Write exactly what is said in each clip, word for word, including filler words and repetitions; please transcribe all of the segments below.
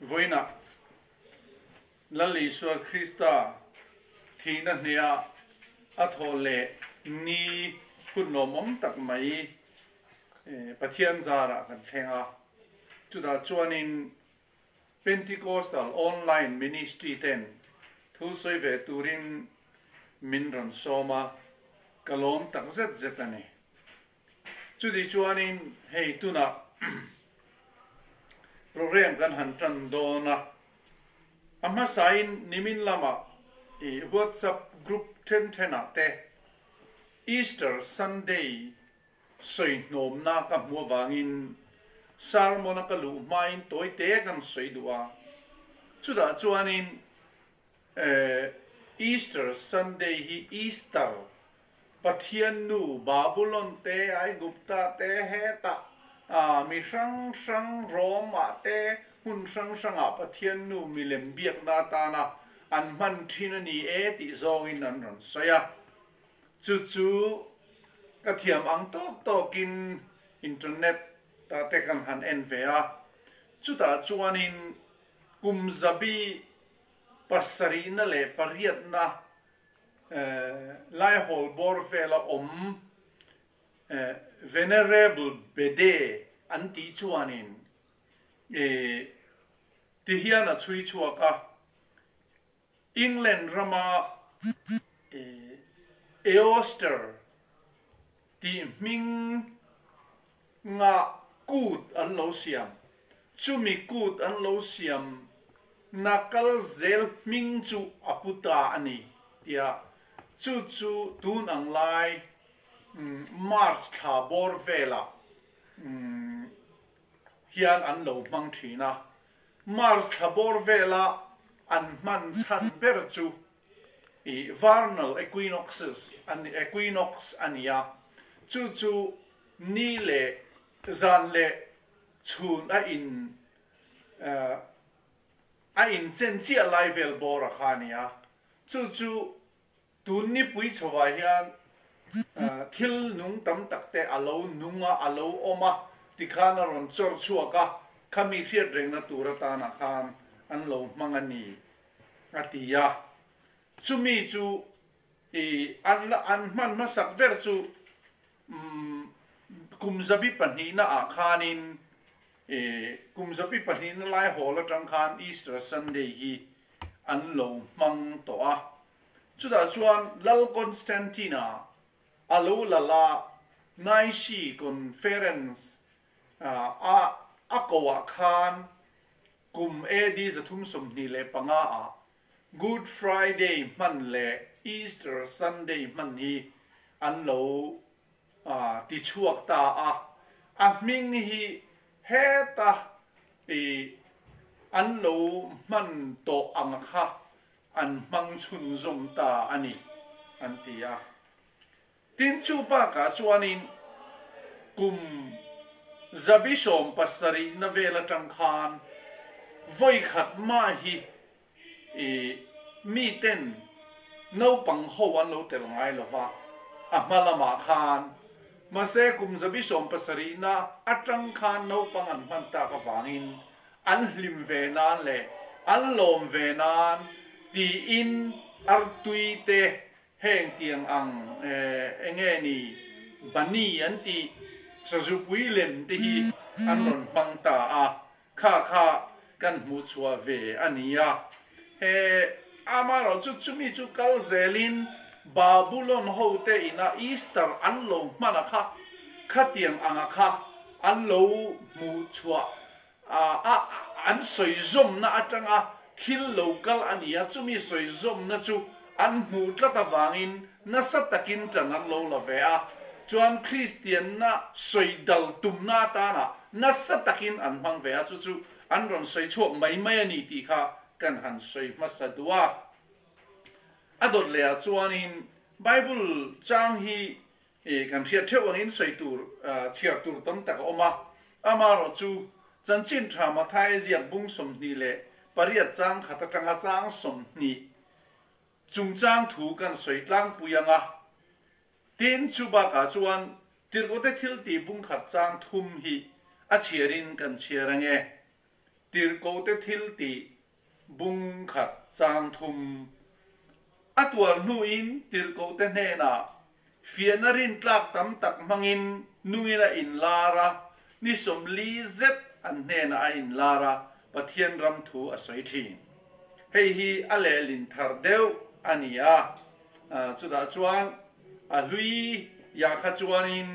voina lalli suwa Krista thina nia athole ni kunnom om tak mai pathian zara kan thenga chuda chuanin Pentecostal online ministry ten thu soi ve turin minran soma kalom tak zet zetani chudi chuanin hei tuna program kan han tran dona amma sain nimin lama e WhatsApp group ten thena te Easter Sunday soi nom na ka mu wangin salmona ka lu main toi te kan soi duwa chuda chuanin eh Easter Sunday hi Easter pathian nu Babylon te ai Gupta te heta a mi sang sang Roma te hun sang sang a pathian nu milem biak na ta na an man thina ni e ti zong in an ron soya chu chu ka thiam ang tok tokin internet ta te kan han en ve a chu ta chuanin kum zabi pasari na le pariat na lai hol bor vela om venerable bede anti chuanin e ti hiana chui chuaka England rama e Eoster ti ming nga kut an lo siam chumi kut an lo siam nakal zel ming chu aputa ani tia chu chu tun ang lai March tha bor vela hian an lo mang thina March tha bor vela an man chan ber chu i vernal equinoxes an equinox ania chu chu ni le zan le chun a in a in chen chia lai vel bor a khania chu chu tun ni pui chowa hian thil nung tam takte alo nunga alo oma tikhana ron chor chuaka khami riat rengna turata na khan an lo mangani atia chumi chu e an an man ma sak ver chu kumzabi panina a khanin e kumzabi panina lai hola tang khan Easter Sunday hi an lo mang to a chuda chuan lal Constantina alo lala naishi conference a akawa khan kum edi zathum somni le panga a Good Friday man le Easter Sunday man hi an lo a ti chuak ta a a ming hi heta e an lo man to ang kha an mang chun zom ta ani an tia tin chu pa ka chuanin kum zabishom pasari na vela tang khan voi khat ma hi e mi ten no pang ho an lo tel ngai lova a malama khan ma se kum zabishom pasari na atang khan no pang an man ta ka wangin an hlim ve nan le an lom ve nan ti in ar tui te heng tiang ang enge ni bani anti sajupui lem te hi an ron pang ta a kha kha kan mu chua ve ania he amaro chu chumi chu kal zelin Babylon ho te ina Easter an lo mana kha khatiang anga kha an lo mu chua a a an soi zom na atanga thil local ania chumi soi zom na chu an mu tlata wangin na satakin tan an lo la ve a chuan Christian na soi dal tum na ta na na satakin an mang ve a chu chu an ron soi chuak mai mai ani ti kha kan han soi masadua adot le a chuanin Bible chang hi e kan thia thewangin soi tur chiar tur tam tak oma amaro chu chanchin tha ma thai ziak bung som ni le pariat chang khata tanga chang som ni chung chang thu kan soi tlang puyanga tin chuba ka chuan tirgote thil ti bung khat chang thum hi a chiarin kan chiarange tir ko te thil ti bung khat chang thum atwal nu in tir ko te ne na fianarin tlak tam tak mangin nuina in lara ni som li zet an ne na a in lara pathian ram thu a soi thi hei hi ale lin thar deu ania chu da chuan a lui ya kha chuan in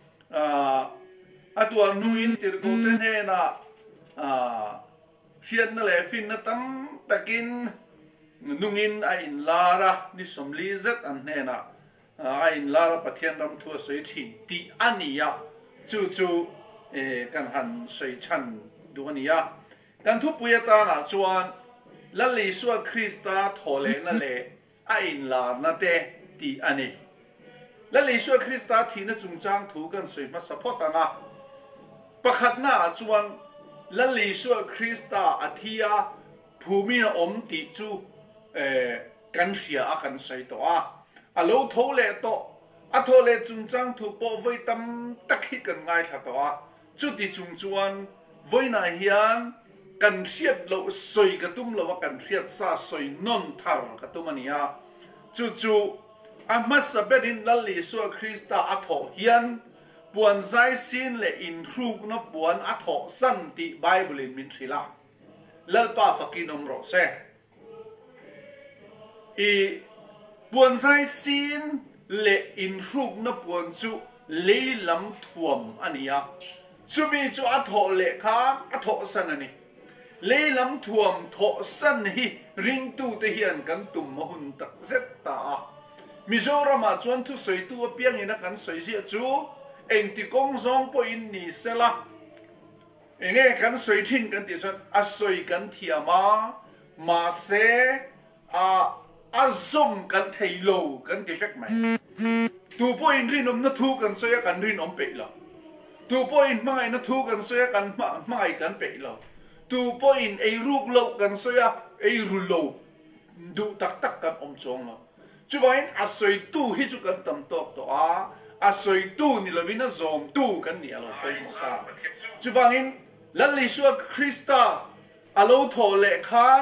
atwal nu in tir ko te ne na hian na le fin na tam takin nungin a in lara ni som li zet an ne na a in lara pathian ram thu a soi thi ti ania chu chu e kan han soi chan du ania kan thu puya ta na chuan la li suwa krista thole na le a in la na te ti ani la li suwa krista thi na chung chang thu kan soi ma support anga pakhat na chuan la li suwa krista athia phumi na om ti chu e kan hria a kan sei to a alo thole to a thole chung chang thu po voi tam takhi kan ngai tha to a chu ti chung chuan voi na hian kan hriat lo soi ka tum lo kan hriat sa soi non thar ka tum ania chu chu a masaberin la li suwa krista a tho hian buan zai sin le in hruk na buan a tho san ti bible in min thila lalpa fakinom ro se i buan zai sin le in hruk na buan chu leilam thuam ania chumi chu a tho le kha a tho san ani leilam thuam tho san hi ring tu te hian kan tum ma hun tak zet ta Mizoram a chuan thu soi tu a piang ina kan soi sia chu eng ti kong zong po in ni sela enge kan soi thin kan ti chuan a soi kan thiama ma se a a zum kan thei lo kan ti fek mai tu po in rin om na thu kan soi kan rin om pe lo tu po in mai na thu kan soi kan ma mai kan pe lo tu po in ei ruk lo kan soi ei ru lo du tak tak kan om chong lo chú vậy à soi tu hi chú cần tầm tốt to à à soi tu ni là vì nó zom tu cần ni alo coi một ta chú vậy lần lý số Krista alo thọ lệ khám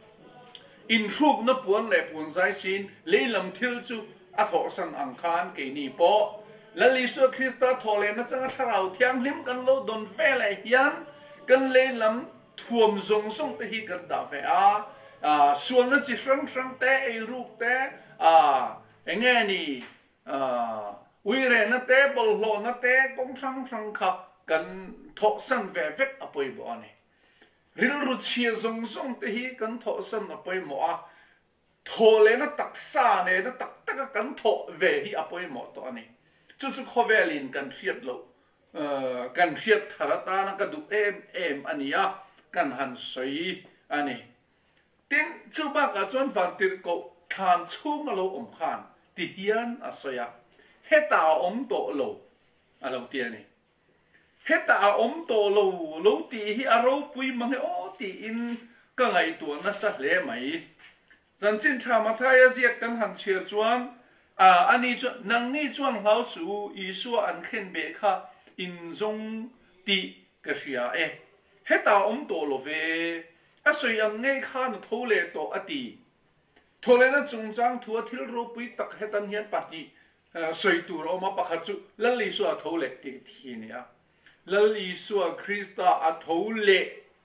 in ruk nó buồn lệ buồn giải xin lấy làm thiêu chú à thọ sang ang khan cái ni po lần lý số Krista thọ lệ nó chẳng thà rào thiang lim cần lâu đồn phê lệ hiền cần lấy làm thuầm zong song te hi cần ta phê à à xuân nó chỉ sang sang te ai ruk te à nghe ni à uy re na te bol lo na te kong sang sang kha kan tho san ve vek apoi bo ani ril ru chia zong zong te hi kan tho san apoi mo a tho le na tak sa ne na tak tak kan tho ve hi apoi mo to ani chu chu kho velin kan thiat lo kan thiat tharata na ka du em em ania kan han soi ani tin chu ba ka chon van tir ko khan chung alo om khan ti hian asoya heta om to lo alo ti ani heta om to lo lo ti hi aro pui mang o ti in ka ngai tu na sa le mai zan chin tha ma thai a ziak kan han chir chuan a ani chu nang ni chuan hlau su i su an khen be kha in zong ti ka ria e heta om to lo ve asoya ngai kha na thole to ati thole na chung chang thua thil ro pui tak hetan hian pati soi tu ro ma pakha chu lali su a thole ti thi nia lali su a Krista a thole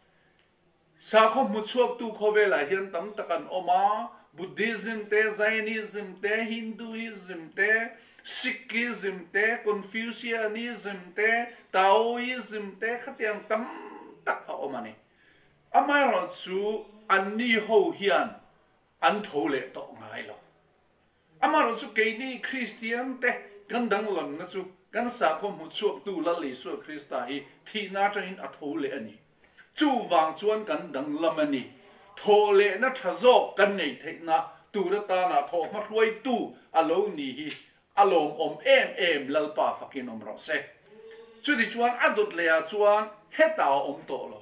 sa kho mu chuak tu kho vela hian tam takan oma Buddhism te Zionism te Hinduism te Sikhism te Confucianism te Taoism te khatiang tam tak ha omani amai ro chu anni ho hian an thô lệ to ngai lo amaro chu ke ni Christian te kan dang lon na chu kan sa kho mu chuak tu la li su Krista hi thi na train a thô lệ ani chu wang chuan kan dang lam ani thô lệ na tha zo kan nei the na tu ra ta na tho ma ruai tu alo ni hi alom om em em lalpa fakin om ro se chu di chuan adut le a chuan heta om to lo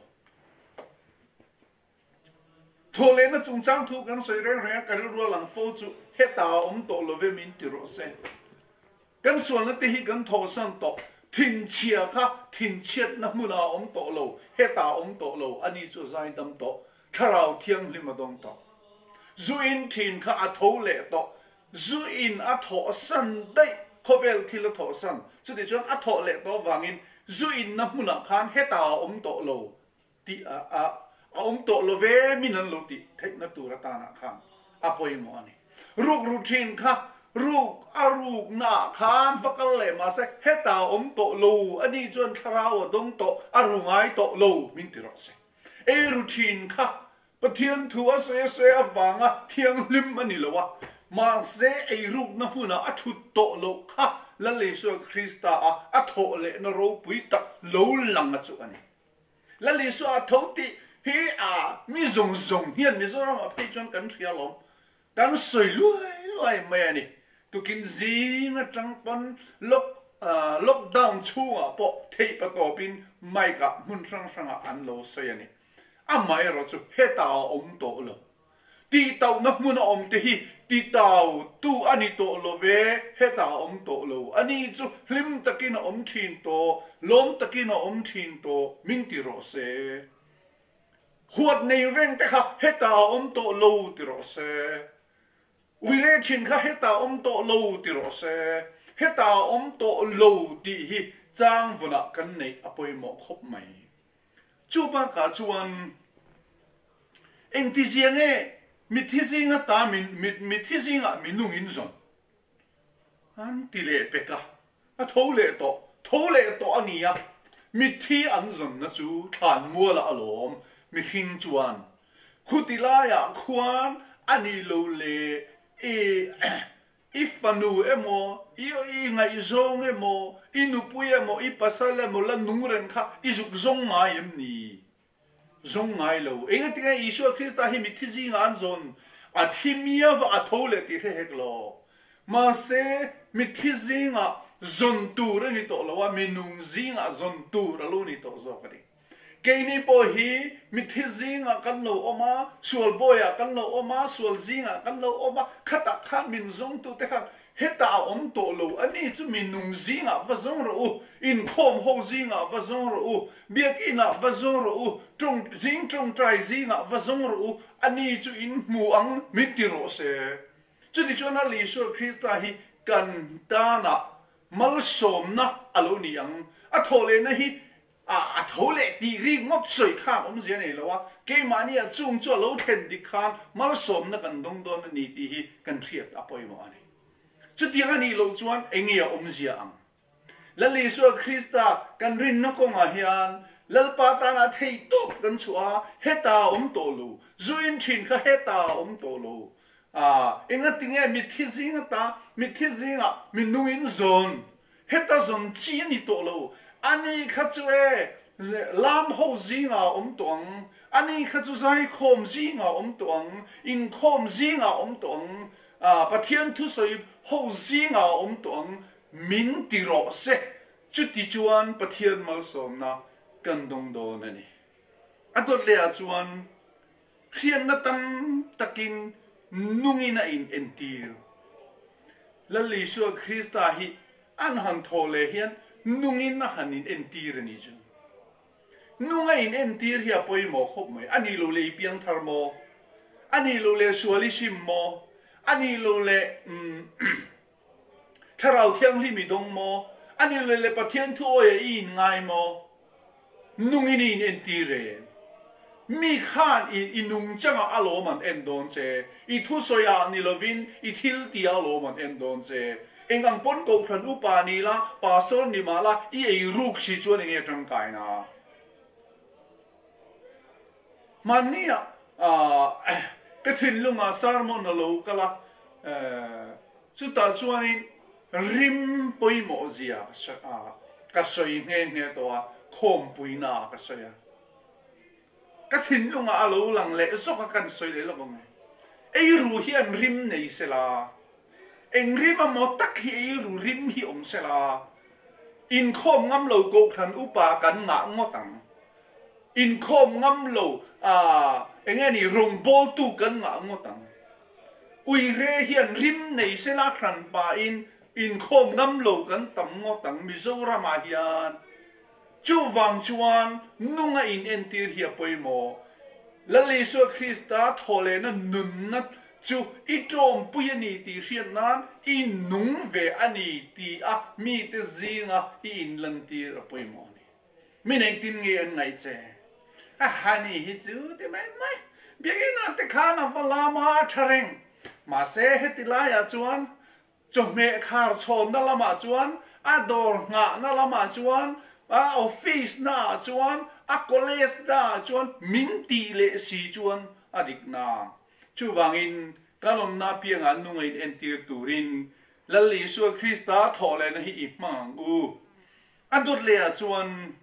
thô lệ na chung chang thu kan soi reng reng kan ru lang fo chu heta om to lo ve min ti ro se kan suan na te hi kan tho san to thìn chia kha thìn chiết na muna om to lo heta om to lo ani chu zai dam to tharau thiang lima dong to zuin thin kha a tho le to zuin a tho san dai khovel thil tho san chu ti chon a tho le to wangin zuin na muna khan heta om to lo ti a a om to lo ve minan lo ti thek na tu ra ta na khan apoi mo ani ruk routine kha ruk aruk na khan vakal le ma se heta om to lo ani chon tharau dong to arungai to lo min ti ro se e routine kha pathian thua se se awanga thiang lim ani lowa ma se e ruk na huna athut to lo kha la le so krista a atho le na ro pui ta lo lang chu ani la le so a tho ti hi a mi zong zong hian mi zo ram a pe chon kan thia lo kan soi luai luai me ani tu kin zi na tang pon lock lockdown chunga po thei pa to pin mai ka mun sang sang an lo soi ani a mai ro chu heta om to lo ti tau na mun om te hi ti tau tu ani to lo ve heta om to lo ani chu hlim takin om thin to lom takin om thin to min ti ro se huat nei reng te kha heta om to lo ti ro se ui re chin kha heta om to lo ti ro se heta om to lo ti hi chang vuna kan nei apoi mo khop mai chu ba ka chuan eng ti ziang e mi thi zinga ta min mi thi zinga minung in zon an ti le pe ka a tho le to tho le to ania mi thi an zon na chu than mua la alom mi hin chuan khutila ya khuan ani lo le e ifanu emo i i ngai zong emo inu pui emo i pasal emo la nungren kha i zuk zong ngai em ni zong ngai lo enga tinga isu krista hi mi thi zinga an zon a thimia va a thole ti he hek lo ma se mi thi zinga zon tu re ni to lo wa mi nung zinga zon tu ra lo ni to zo ka di ke ni po hi mi thi zinga kan lo oma sual boya kan lo oma sual zinga kan lo oma khata khan min zong tu te khan heta om to lo ani chu min nung zinga va zong ro in khom ho zinga va zong ro biak ina va zong ro trong jing trong trai zinga va zong ro ani chu in mu ang mi ti ro se chu ti chona li so krista hi kan ta na mal som na alo ni ang a thole na hi a a thole ti ri ngop soi kha om zia nei lo wa ke mani a chung cho lo then di khan mal som na kan dong don ni ti hi kan thiat apoi mo ani chu ti ani lo chuan engia om zia ang la li so krista kan rin na ko nga hian lal pa ta na thei tu kan chua heta om to lu zuin thin kha heta om to lu a enga tinge mi thi zinga ta mi thi zinga mi nuin zon heta zon chi ni to lu ani kha chu e lam ho zinga om tong ani kha chu zai khom zinga om tong in khom zinga om tong a pathian thu soi ho zinga om tong min ti ro se chu ti chuan pathian mal som na kan dong do na ni atot le a chuan khian na tam takin nungina in entir la li su krista hi an han thole hian nungin na hanin entir ni chu nunga in entir hi apoi mo khop mai ani lo le piang thar mo ani lo le suali sim mo ani lo le tharau thiang li mi dong mo ani lo le pathian thu e in ngai mo nungin in entir re mi khan in inung changa alo man endon che I thu soya ni lovin I thil ti alo man endon che engang pon ko khan upa ni la pastor ni mala I ei ruk si chuan nge tang kai na mania a ka thin lunga sermon lo kala chu ta chuanin rim poi mo zia a ka soi nge nge to a khom pui na ka soya ka thin lunga alo lang le so ka kan soi le lo bang ei ru hian rim nei sela eng rim a mo tak hi ei ru rim hi om sela in khom ngam lo ko khan upa kan nga ngotang in khom ngam lo a enge ni rong bol tu kan nga ngotang ui re hian rim nei sela khan pa in in khom ngam lo kan tam ngo tang Mizoram a hian chu wang chuan nunga in entir hi poimo lali so Krista thole na nun na chu itom puyani ti rian nan in nung ve ani ti a mi te zinga in lantir poimo ni mi nei tin nge an ngai che a hani hi chu te mai mai biagina te khana valama thareng ma se hetilaya chuan chome khar chon na lama chuan ador nga na lama chuan a office na chuan a college na chuan min ti le si chuan adik na chu wangin kalom na pianga nungin entir turin lali su Krista thole na hi imang u adut le chuan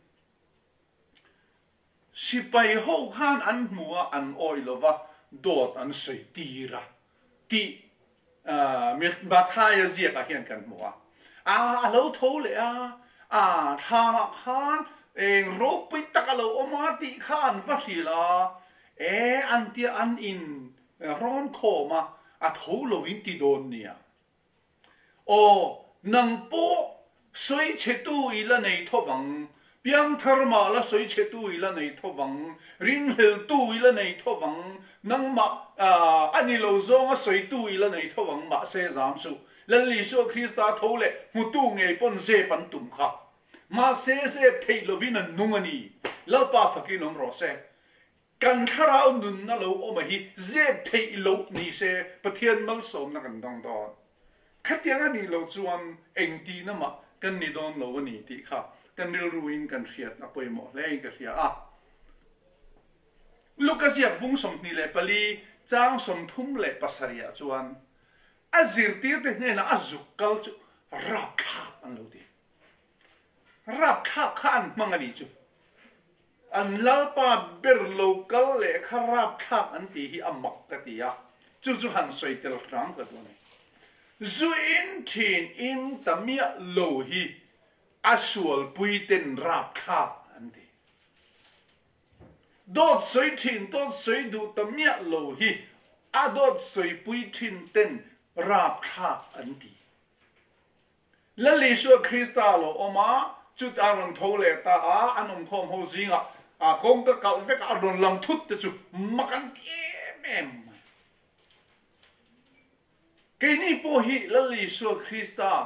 sipai ho khan an mua an oilova dot an sei tira ti à miệt bà khai gì cả hiện cần mua à lâu thấu lệ à à thà khan em rốt bít tắc lâu ôm á tị khan phát gì là ế anh tia anh in ron khổ mà à thấu lâu in tị đồn nè ô nâng bộ suy chế tu ý là này thô bằng biang thar ma la soi che tu ila nei tho wang rin hel tu ila nei tho wang nang ma ani lo zong a soi tu ila nei tho wang ma se zam su lan li so Krista tho le mu tu nge pon se pan tum kha ma se se thei lo vin an nung ani la pa fakin om ro se kan khara un nun na lo o ma hi zep thei lo ni se pathian mal som na kan dong do khatiang ani lo chuan eng ti na ma kan ni don lo ani ti kha kan nil ruin kan riat na poimo le ka ria a Lucas ya bung som ni le pali chang som thum le pasaria chuan azir tir te ne na azuk kal chu rap kha an lo ti rap kha khan mangani chu an lalpa ber local le kharap kha an ti hi amak ka ti ya chu chu han soi tel rang ka tu ni zu in thin in tamia lo hi asual puiten rap kha anti dot soi thin dot soi du tamia lo hi a dot soi puitin ten rap kha anti lali so Krista lo oma chu taron thole ta a anom khom ho zinga a kong ka kal vek a ron lang thut te chu makan em ke ni po hi lali so Krista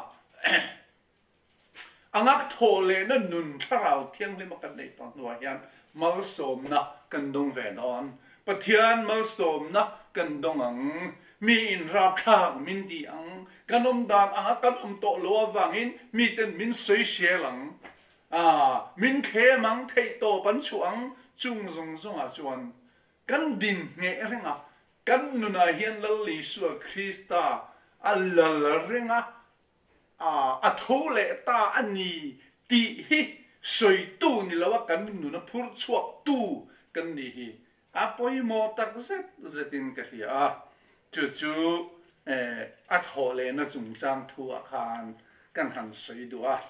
angak thole na nun tharau thiang le makan nei ton wa hian mal som na kan dong ve non pathian mal som na kan dong ang mi in rap kha min ti ang kanom dan ang kanom to lo wangin mi ten min soi shelang à min khe mang thei to pan chuang chung zong zong a chuan kan din nge renga kan nuna hian lali su Krista allal renga à à thấu lệ ta anh nhỉ tị hi soi tu ni lawa kan nu na phur chuak tu kan ni hi a poi mo tak zet zetin ka hi a chu chu eh a tho le na chung chang thu a khan kan han soi du a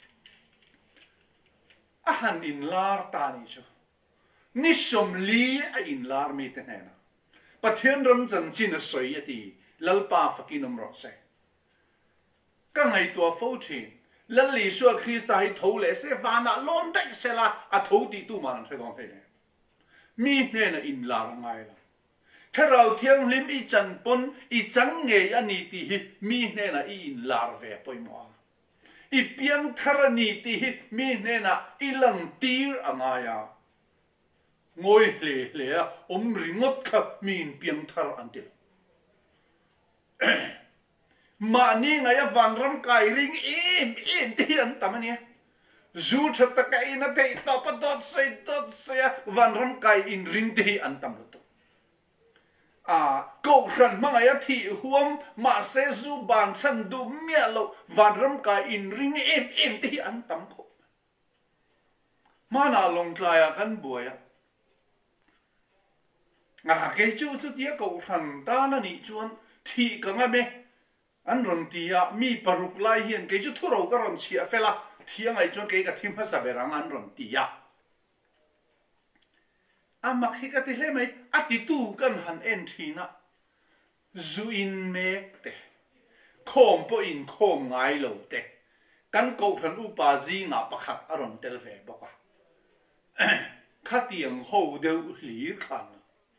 a han in lar ta ni chu ni som li a in lar mi te na pathian ram chan chin a soi ati lalpa fakinom ro se ka ngai tua fo thin lali su Krista hi tho le se vana lon dai se la a tho ti tu man thai dong he mi ne na in la ngai la tharau thiang lim i chan pon i chang nge ani ti hi mi ne na i in lar ve poi mo i piang tharani ti hi mi ne na i lang tir angaya ngoi le le om ringot kha min piang thar antil mà ni ngay vàng ram cài ring im im tiền tao mà nè dù thật ta cái nó thấy tao bắt đốt xây đốt xây vàng ram cài in ring thì ăn tao luôn à câu rằng mà ngay thị huống mà sẽ dù bàn chân đủ mía lâu vàng ram cài in ring im im thì ăn tao không mà nào lòng trai à căn buổi à à cái chú chú tía câu rằng ta nó nị chuan thị cả ngay mẹ anh run tia mi paruk lai hiền cái chút thua đầu cái run chia phê la thiang ai chọn cái cái thím hết sабе rang anh run tia à mặc khi cái thế này à tí tu cần hẳn en thi na zuin me te khom po in khom ngai lo te kan ko than upa zi nga pakhat aron tel ve boka khatiang ho deu hlir khan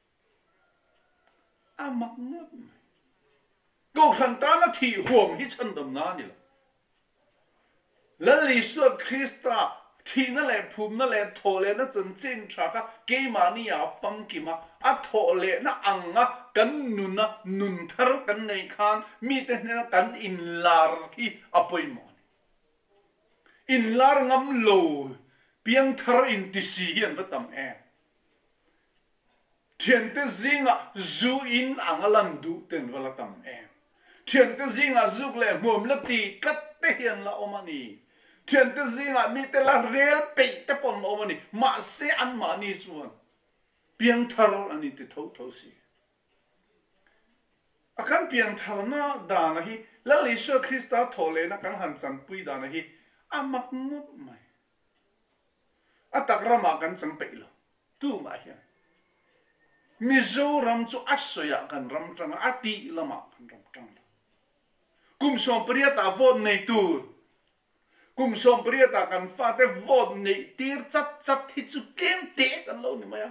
amak ngot ko than ta na thi huam hi chan dam na ni la li so Krista thi na le phum na le tho le na chen chen tha ka ke ma ni ya fam ki ma a tho le na ang a kan nun na nun thar kan nei khan mi te na kan in lar hi apoi mo in lar ngam lo piang thar in ti si hian va tam e thian te zinga zu in angalan du ten vala tam e thian te zinga zuk le mom la ti kat te hian la omani thian te zinga mi te la rel pe te pon omani ma se an ma ni chuan piang thar ani te tho tho si akan piang thar na da na hi la li so Krista thole na kan han chan pui da na hi amak ngot mai atakrama kan chang pe lo tu ma hian Mizoram chu asoya kan ram tang ati lama kan ram tang kum som priata vot nei tur kum som priata kan fa te vot nei tir chat chat hi chu kem te kan lo ni maya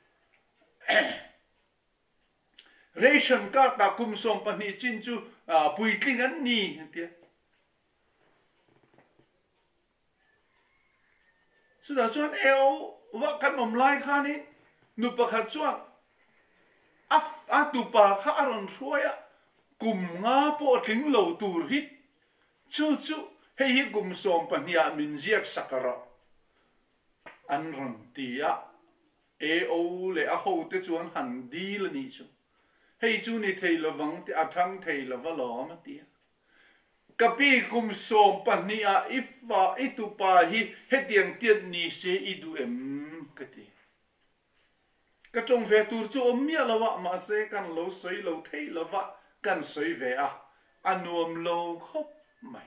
ration card ta kum som pani chin chu pui tling an ni tia sudah chuan eo wa kan om lai khani nu pakhat chuan af atupa kha aron hruaya kum nga po thing lo tur hi chu chu hei hi kum som pania min ziak sakara an ron tia e o le a ho te chuan han di la ni chu hei chu ni thei lawang te athang thei lawalo ma tia kapi kum som pania ifa itupa hi hetiang tian ni se idu em kati ka trong ve tur chu om mia lawa ma se kan lo soi lo thei lawa kan soi ve a anuam lo khop mai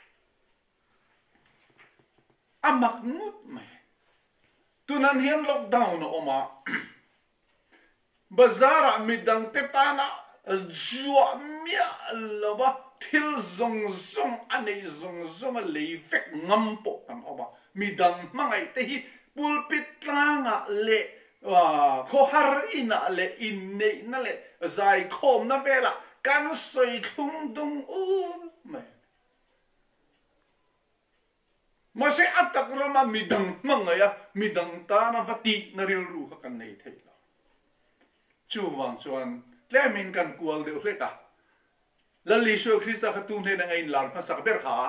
amak ngut mai tunan hian lockdown oma bazara midang tetana zua mia lawa thil zong zong anei zong zong le vek ngam po kan oma midang mangai te hi pulpit tranga le wa kho har ina le in nei na le zai khom na vela kan soi thung dung u mai ma se atak rama midang mangaya midang ta na vati na ril ru kan nei thei la chu wang chuan tlemin kan kual de hleta la li sho Krista kha tu ne na ngai lar pha sak ber kha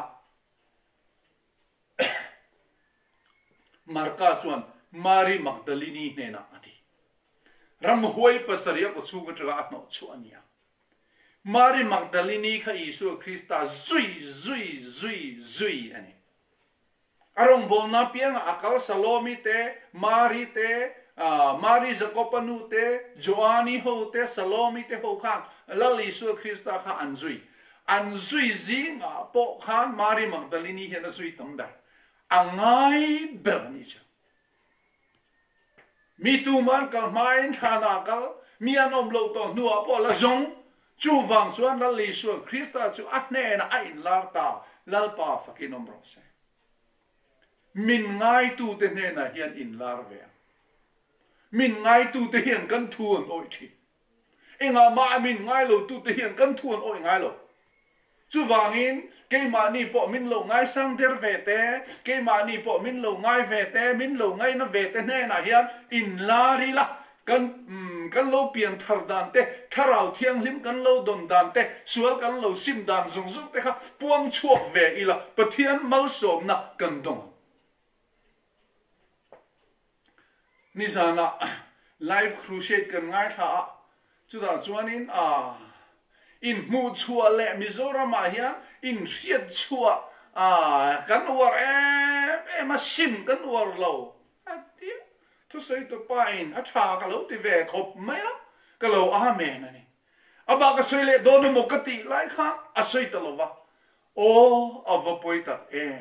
marka chuan Mary Magdalene ne na ati ram huai pasaria ko chu ga no chu ania Mary Magdalene kha Isu Krista zui zui zui zui ani arong bolna piang akal Salomi te Mary te Mary Zakopanu te Joani ho te Salomi te ho khan la Isu Krista kha anzui anzui zinga po khan Mary Magdalene hena zui tamda angai berni cha mi tu man ka main thana ka mi anom lo to nu apo la zong chu wang chuan la li su Krista chu atne na ai lar ta lal pa fakinom ro se min ngai tu te ne na hian in lar ve min ngai tu te hian kan thuan oi thi enga ma min ngai lo tu te hian kan thuan oi ngai lo chu wangin ke mani po min lo ngai sang der ve te ke mani po min lo ngai ve te min lo ngai na ve te ne na hian in lari la kan kan lo pian thar dan te tharau thiang lim kan lo don dan te sual kan lo sim dan zong zong te kha puang chuak ve ila pathian mal som na kan dong ni sana live crusade kan ngai tha chu da chuanin a in mu chua le Mizoram ma hian in riat chua a kan war em em a sim kan war lo ati thu sei to pain a tha ka lo ti ve khop mai ka lo amen ani aba ka sei le don mo kati lai kha a sei ta lo wa o ava poita em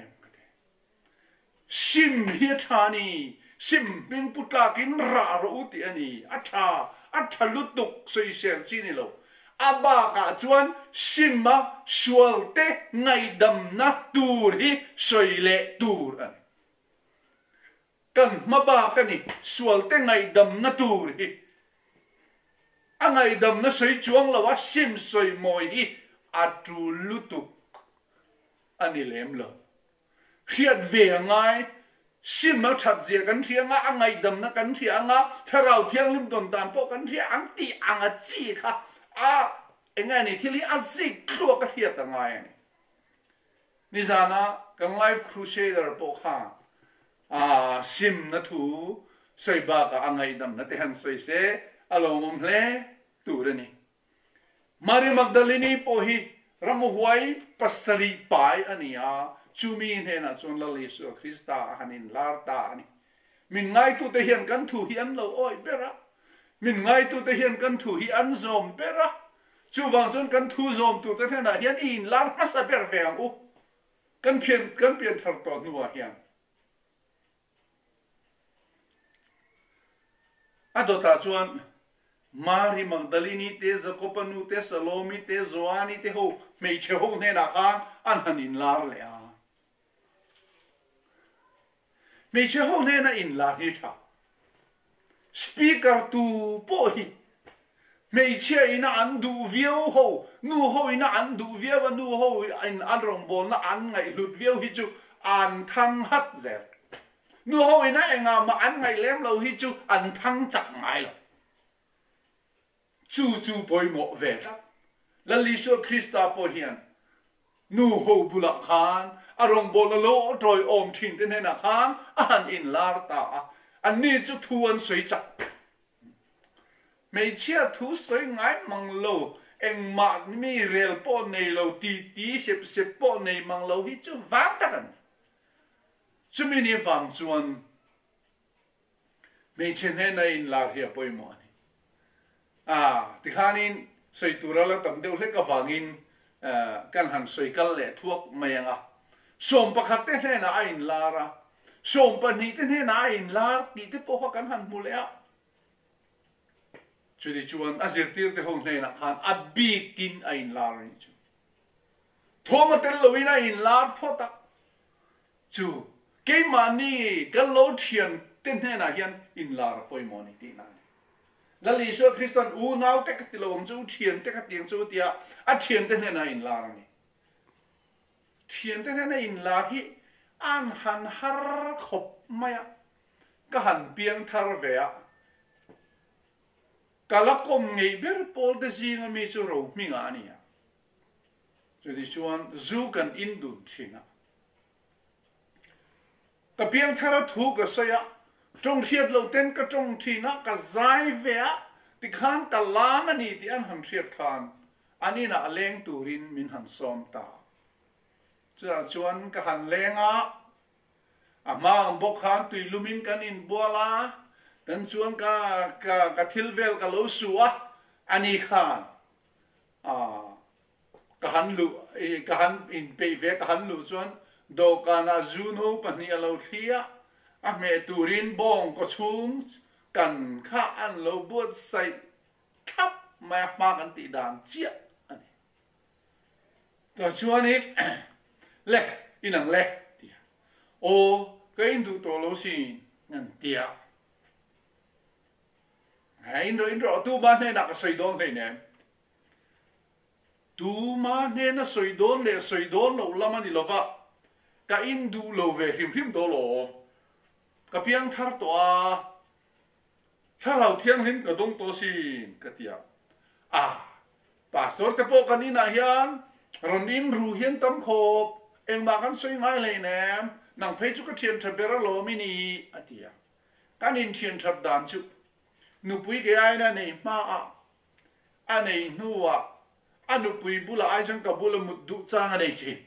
sim hi thani sim bin putla kin ra ro ti ani a tha a tha lutuk sei sel chi ni lo aba ka chuan simma sualte ngai dam na tur hi soile tur an kan maba kani sualte ngai dam na tur hi angai dam na soi chuang lawa sim soi moi hi atu lutuk ani lem lo hiat ve ngai sim ma that zia kan thianga angai dam na kan thianga tharau thiang lim don tan po kan thia ang ti anga chi kha a engai ni thili azik khlo ka hiat ngai ni ni zana kan life crusader po kha a sim na thu soi ba ka angai dam na te han soi se alo mom hle tu re ni Mary Magdalene po hi ramu huai pasari pai ania chumi he na chon la Yesu Krista hanin larta ani min ngai tu te hian kan thu hian lo oi bera min ngai tu te hian kan thu hi an zom bera chu wang chon kan thu zom tu te na hian in lar ma sa ber ve ang u kan phian kan pian thar to nuwa hian adota chuan Mary Magdalene te Zakopanu te Salome te Zoani te ho mei che ho ne na khan an hanin lar le a mei che ho ne na in lar hi tha speaker tu po hi mei che ina an du viau ho nu ho ina an du viau nu ho in an rong bol na an ngai lut viau hi chu an thang hat ze nu ho ina enga ma an ngai lem lo hi chu an thang chak ngai lo chu chu boy mo ve ta la Yesu Krista po hian nu ho bula khan arong bol lo troi om thin te ne na khan an in lar ta an ni chu thu an soi chak mei chia thu soi ngai mang lo eng ma mi rel po nei lo ti ti sep sep po nei mang lo hi chu wang ta kan chu mi ni wang chuan mei chen he na in lar hi poi mo à thì khanin soi tura la tam deu le ka wangin kan han soi kal le thuak mayanga som pakhat te he na ain lara som pa ni te he na ain lar ti te po kan han mulea chu di chuan azir tir te hong le na khan abi kin ain lar ni chu thoma tel loina in lar phota chu ke mani kal lo thian ten he na hian in lar poi mo ni ti na la Yesu Kristan u nau te ka tilom chu thian te ka tiang chu tia a thian te na in lar ni thian te na in lar hi an han har khop maya ka han piang thar ve a kalakom ngei ber pol de zinga mi chu ro mi nga ni a chu di chuan zu kan in dun thina ka piang thar thu ka saya trong thiệt lâu tên cái trong thì nó cái dài vẻ thì khan cái lam anh thì anh hàng thiệt khan anh ấy là leng turin min hàng som ta chứ là chuan cái hàng leng á à mà ông bốc khan tùy lumin cái in bua la đến chuan cái cái cái thil vel cái lỗ sủa anh ấy khan à cái hàng lu cái hàng in pe về cái hàng lu chuan đâu cái na juno pani alo thia à mẹ turin bong có chung cần khá ăn lâu buốt say khắp mà mà cần tị đàn chiết rồi chúa này lẹ in năng lẹ ô cái in tụ tổ lâu xin ngân tiệt in rồi in rồi tu mà nên là cái sợi đôn này nè tu mà nên là sợi đôn để sợi đôn lâu lắm anh đi lâu vậy cái in du lâu về hiểm hiểm đó lo cái piang thar toa thar hậu thiang hin cái đông to xin cái tiệt à pastor cái bộ cái na hian ron in ru hian tam khop em mà kan soi ngai le nè nang phei chu cái thian thar bera lo mi ni à tiệt kan in thian thar dan chu nu pui cái ai na nei ma à anh này nu à anh nu pui bula ai chang ka bula mut du chang anh này chi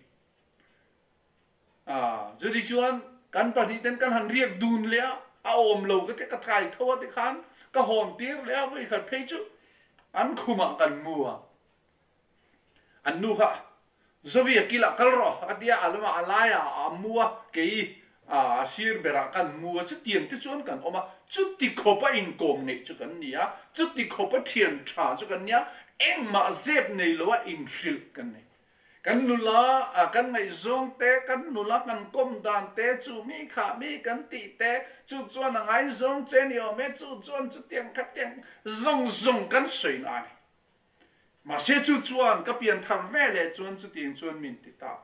à giờ đi chuan kan pa ni ten kan han riek dun le a om lo cái cái thai thaw te khan ka hon tir le với khat phei chu an khuma kan mua an nu ha zovia kila kalro atia alama alaya mua ke a sir bera kan mua chu tiền te chuan kan oma chu ti khopa in kom nei chu kan nia chu ti khopa thian tha chu kan nia eng ma zep nei lo in hril kan nei kan nula a kan ngai zong te kan nula kan kom dan te chu mi kha mi kan ti te chu chuan a ngai zong chen yo me chu chuan chu tiang kha tiang zong zong kan soi na ni mà sẽ chú chuan các biện thằng về lệ chuan chú tiền chuan mình thì ta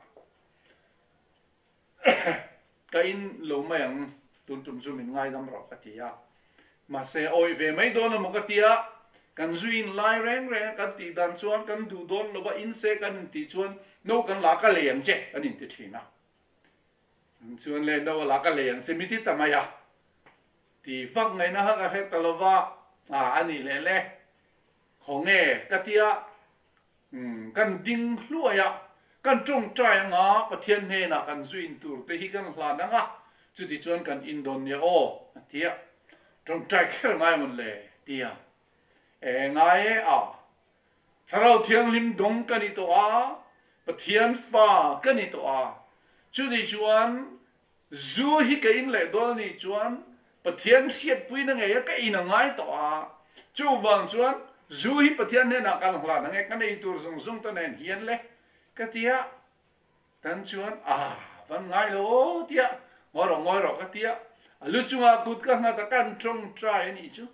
cái in lâu mấy ang tuần tuần chú mình ngay đâm rõ cái tia mà sẽ oi về mấy đôi nó một cái tia cần duy lai rèn rèn cần tì đàn chuan cần đủ đôi nó ba in xe cần tì chuan nô cần lá cái liền chứ anh in thì thế nào chuan lên đâu lá cái liền sẽ biết tao mày à thì phát ngày nó hết cái tao lo à anh đi lên lên không nghe cái tiaกันดิ้งรั่วอ่ะกันจงใจงะประเทศเฮน่ะกันซุอินตูแต่ที่กันหลานนะจุดที่ชวนกันอินโดนีเซียโอ้เทียจงใจแค่ไงมันเลยเทียเอ๋ไงอ่ะถ้าเราเทียงริมดงกันนี่ตัวประเทศฟ้ากันนี่ตัวจุดที่ชวนซูฮิกันเลยโดนนี่ชวนประเทศเทียบปุ้ยนั่งไงก็อินไงตัวจู่วังชวนdù hi bát thiên này là càng hlat ngay cái này tour zong zong ta này hiền lệ cái tia tan chuan à vẫn ngay lo tia ngồi rồi ngồi rồi cái tia lúc chúng ta cút cái ngã ta can trong trai này chứ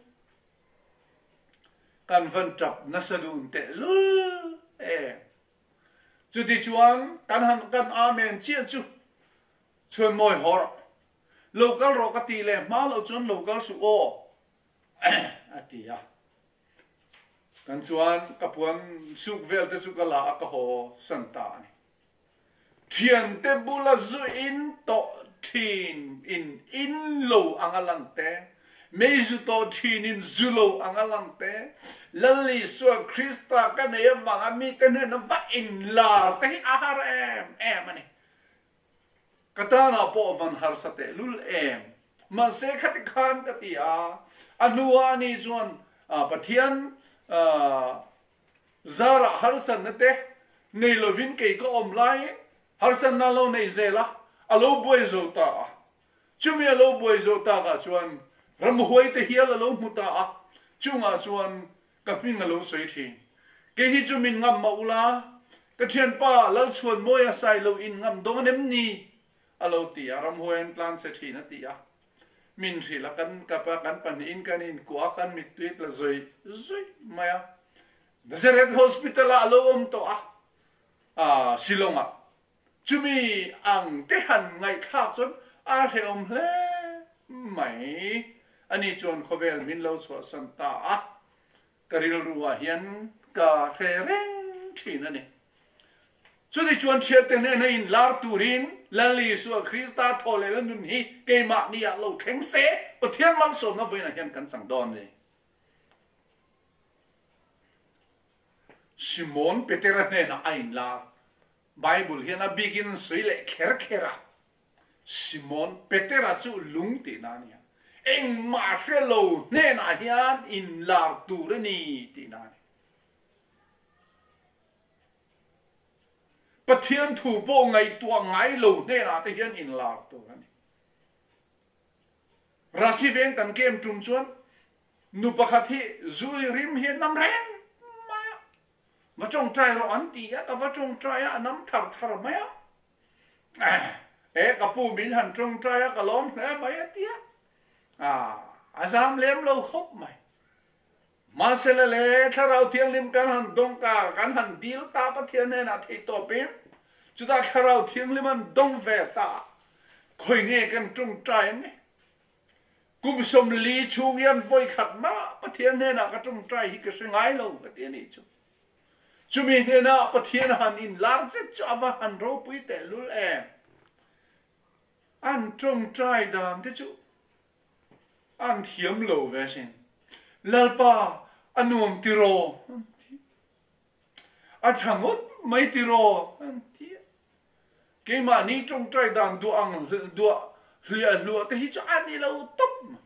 can vẫn chập na salun te lu eh chú đi chuan can han can amen chia chú chuan mồi hor local ro cái tia lệ mà lo chuan local su o à tia kan chuan kapuan suk vel te sukala akaho santa ni thian te bula zu in to thin in in lo angalang te mezu to thin in zulo angalang te lali so krista ka ne manga mi te ne na va in la te ahar em em ani katana po van har sate lul em ma se khat khan ka ti a anuwa ni chuan a pathian zara harsan nate nei lovin ke ko omlai harsan na lo nei zela alo boy zota chumi alo boy zota ka chuan ram huai te hial alo muta a chunga chuan kaping alo soi thi ke hi chumin ngam maula ka thian pa lal chuan moya sai lo in ngam dong nem ni alo ti ram huai plan se thi na ti a min thi la kan kapa kan pan in kan in kwa kan mit tweet la zoi zoi maya Nazareth hospital a alo om to a a silonga chumi ang te han ngai kha chon a he om hle mai ani chon khovel min lo so santa a karil ruwa hian ka khereng thina ni chu di chuan thiat te ne in lar turin lali su krista thole lan nun hi ke ma ni a lo kheng se pathian man som na voina hian kan sang don ni Simon Peter ne na ain la Bible hian a begin sui le kher khera Simon Peter a chu lung ti na ni eng ma shelo ne na hian in lar tur ni ti na Pathian thủ bộ ngày tua ngày lâu nên là thể hiện in là tổ này. Rasi ven tan kem trung chuan, nu pakhathi zui rim hiền năm rèn, maya. Và trong trai rồi anh tía, cả và trong trai anh nắm thar thar maya. À, ế cả pu bin hẳn trong trai cả lom thế maya tía. À, azam lem lâu khóc mày. Mà sẽ là lẽ thà rau thiêng lim can hẳn đông cả can hẳn deal ta bắt thiên nên là thấy tổ bên chúng ta thà rau thiêng lim hẳn đông về ta khởi nghe can trung trai này cùng sum lý chung yên voi khát má bắt thiên nên là cái trung trai hi cái sinh ái lâu cái thiên này chú chú mình nên là bắt thiên hẳn in lát rất cho và hẳn rau bụi tệ luôn em ăn trung trai đàn thế chú ăn thiếm lâu về xin lalpa anuam tiro a thangot mai tiro ke ma ni trong trai dan du ang du hlia lu te hi cho ani lo top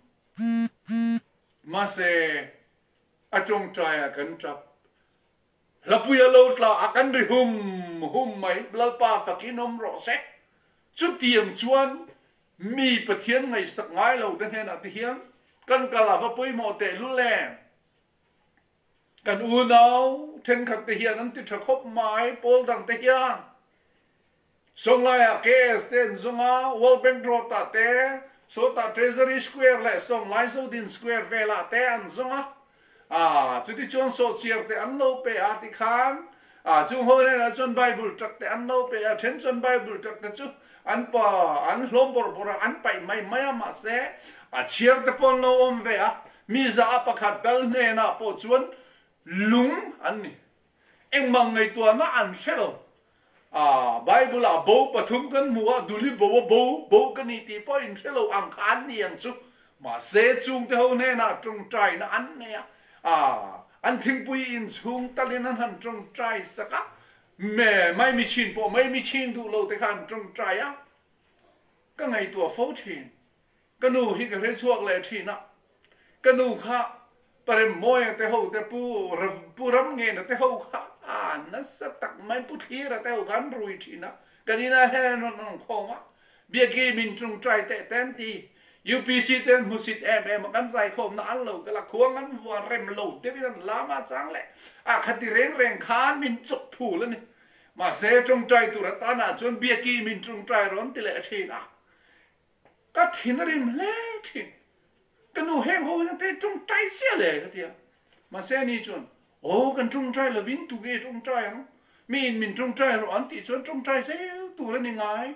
ma se a trong trai a kan trap la puya lo tla a kan ri hum hum mai lalpa fakinom ro se chu tiang chuan mi pathian ngai sak ngai lo den hen a ti hiang kan kala va poi mo te lu le kan u nau then khát te hiền anh ti thắc khóc mai Paul đằng te hiền song lai à K S ten zonga World Bank draw ta te so ta Treasury Square le song lai so din Square ve la te an zonga à chú ti chọn so chiar te an lo pe a ti khan à chú hồi này là chọn Bible trắc te an lo pe a then chọn Bible trắc te chú an pa an hlom bor bor an pai mai mai ma se a chiar te pon lo om ve a mi za apa khat dal ne na po chuan lung an ni eng mang ngai tua na an shelo à Bible à bố pathum kan mua duli bố bố bố kan ni ti po in shelo ang khan ni ang chu mà se chung te ho ne na trong trai na an ne à an thing pui in chung ta lên an han trong trai saka mẹ mai mi chin po mai mi chin du lo te khan trong trai á cái ngày tua phố chin cái nu hi cái chuộc lệ chin á cái nu kha parem moi te ho te pu pu ram nge na te ho kha à nó sẽ tắc mai pu thi ra te ho kan rui chin á cái ni na he no no khom á bia ki min trong trai te ten ti u pê xê ten musit em em kan sai khom na an lo cái là khuang an vua rem lo te bi nan la ma chang le à khati reng reng khan min chok thu le ni mà se trong trai tu ra ta na chon bia ki min trong trai ron ti le thi na ka thin rim le thin cái nu heng ho te trong trai sia le ka tia mà se ni chon ô kan trong trai là vin tu ge trong trai ang min min trong trai ro an ti chon trong trai se tu le ni ngai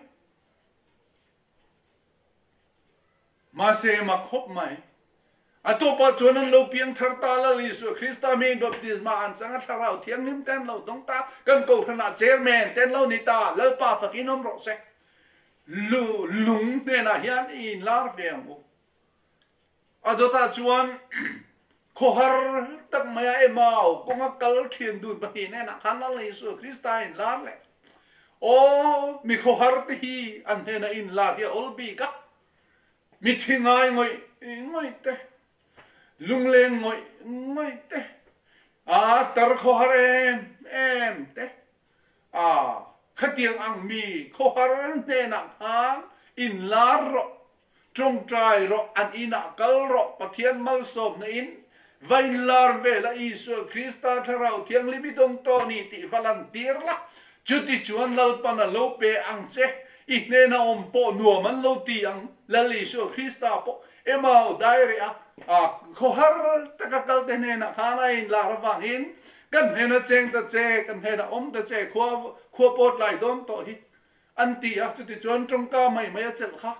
mà se mà khop mai à to pa chuan an lo piang thar ta la li su Krista main baptisma an changa tharau thiang nim ten lo dong ta kan ko thana chairman ten lo ni ta lo pa fakin om ro se lu lung ne na hian in lar veng bu adota chuan khohar tak maya e mau konga kal thien dun ba hi ne na khan la li su Krista in lar le o mi khohar ti hi an ne na in lar hi ol bi ka mi thingai ngoi ngoi te lung lên ngồi ngồi te à tar kho har em em te à khát tiếng ang mi kho har ne na han in lar ro trong trai ro an ina kal ro pathian mal som na in vain lar ve la Isu Krista tharau thiang limi dong to ni ti volunteer la chuti chuan lal pana lo pe ang che i ne na om po nuam an lo ti ang la Isu Krista po emau diary a à khohar takakal te ne na khana in lar wang in kan he na cheng ta che kan he na om ta che khwa khwa pot lai don to hi an ti a chu ti chon trong ka mai mai chel kha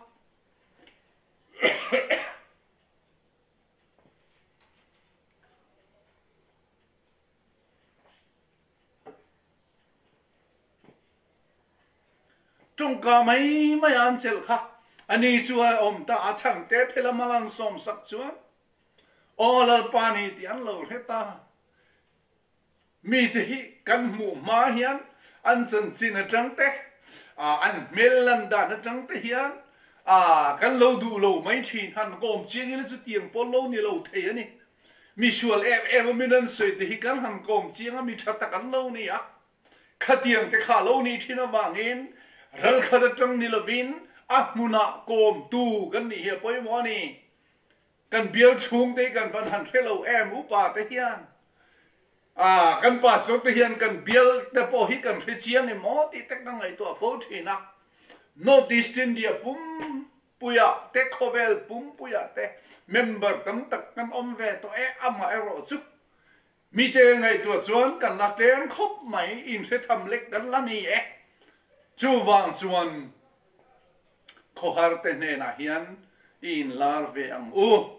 trong ka mai mai an chel kha ani chua om ta a chang te phela malang som sak chuan all pani ti an lo heta mi te hi kan mu ma hian an chen chin a tang te a an melan da na tang te hian a kan lo du lo mai thin han kom ching in chu tiang pol lo ni lo the ani mi sual em em mi nan soi te hi kan han kom ching a mi tha ta kan lo ni a kha tiang te kha lo ni thin a wangin ral kha da tang ni lo vin a muna kom tu kan ni hi poi mo ni kan bial chung te kan van han hello em upa te hian à kan pa so te hian kan bial te po hi kan hre chiang ni mo ti tek na ngai to fo thina no east india pum puya te khovel pum puya te member tam tak kan om ve to e ama ero chu mi te ngai to chuan kan la tem khop mai in se tham lek kan la ni e chu wang chuan khohar te ne na hian in lar ve ang u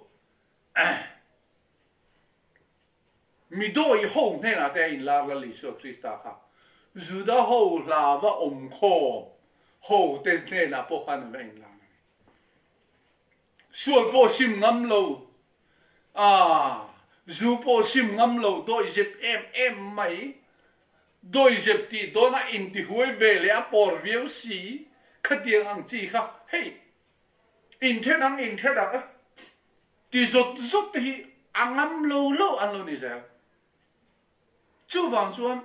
mi do i ho ne na te in lar la li so Krista kha zu da ho la va om kho ho te ne na po khan ve in lar sual po sim ngam lo à zu po sim ngam lo do jep em em mai do jep ti do na in ti huai ve le a por viu si khatiang ang chi kha hey in the nang in the da ti zot zot hi angam lo lo an lo ni sa chu wang chuan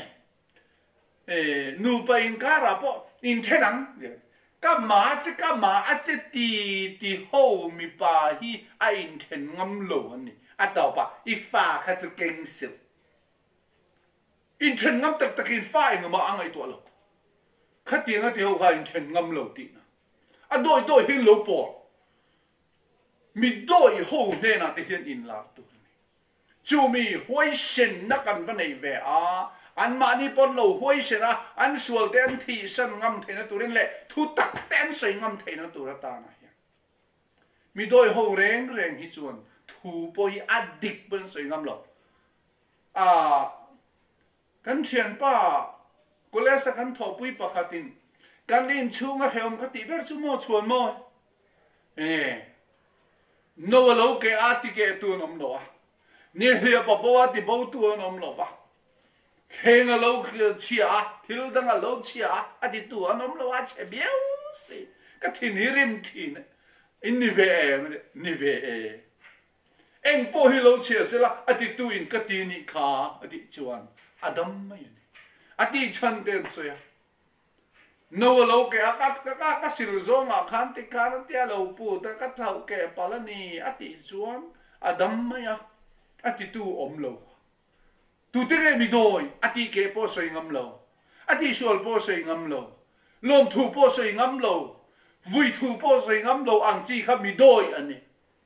eh nu pa in ka ra po in the nang ka ma che ka ma a che ti ti ho mi pa hi a in then ngam lo an ni a tao pa i fa kha chu keng sil อินเทรนงำตักตะกินฝ้ายงมาอังไอตัวเราขัดเตียงขัดเตียงเขาอินเทรนงำเราตีนะอ่ะโดยโดยหินเราปอมีโดยหูเฮน่ะที่เห็นอินลาตัวนี้จูมีห้วยเส้นนักกันปนในเวอาอันมานี่ปนเราห้วยเส้นนะอันสวลเต้นที่สันงำเทนตัวนี้แหละทุตักเต้นใส่งำเทนตัวตานะเฮียมีโดยหูแรงแรงที่ส่วนถูปอยอดิกเป็นใส่งำเราอ่ากันเชียนป้าก็เลยสักกันทอปุยปะขัดินกันลินชูงะเฮมขัดิเบอร์ชูโมชวนโมเอโนโลเกอาติเกตัวนมโลวะนี่เฮียปะปวาติบูตัวนมโลวะเฮงโลกเชียทิลดังโลเชียอดิตัวนมโลวะเชเบียวสิก็ทีนี้ริมทีนอินนิเวเอนิเวเอเอ็งพอฮิโลเชียสิละอดิตุอินก็ทีนี้ขาอดิจวนอดัมไม่เนี่ยอดิฉันเดินเสียโนโลเกอากัดกัดกัดสิลโซงาขันติการที่เราพูดแต่กัดเท่าแก่ปาลนีอดิจวนอดัมไม่อะอดิตูอมโลตูเตเรมิโดยอดิเกปอสวยงามโลอดิชวลปอสวยงามโลลมทูปอสวยงามโลวุยทูปอสวยงามโลอังจีครับมิโดยอันนี้